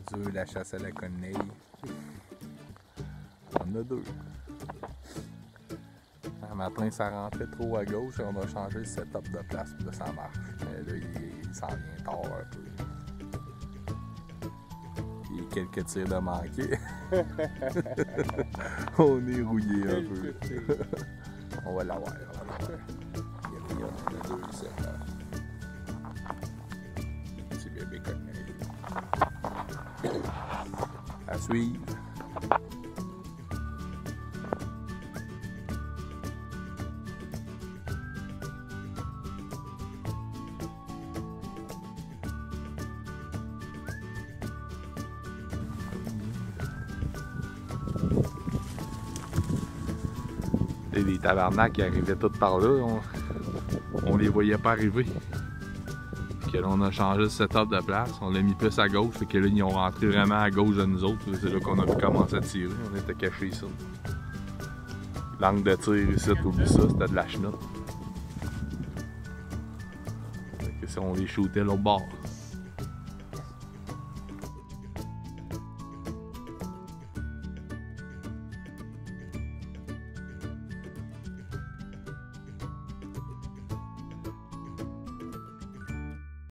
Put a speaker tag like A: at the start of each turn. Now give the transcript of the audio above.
A: dur, la chasse à la corneille. On en a deux. Un matin, ça rentrait trop à gauche et on a changé le setup de place, puis là, ça marche. Mais là, il s'en vient tard un peu. Il y a quelques tirs de manquer. On est rouillé un peu. On va l'avoir, Il y en a deux ici. Petit bébé corneille. À suivre. Et les tabarnaks qui arrivaient tous par là, on les voyait pas arriver. Puis que là, on a changé le setup de place, on l'a mis plus à gauche, fait que là, ils ont rentré vraiment à gauche de nous autres. C'est là qu'on a pu commencer à tirer, on était cachés ici. L'angle de tir ici, t'oublies ça, c'était de la chenoute. Fait que si on les shootait l'autre bord.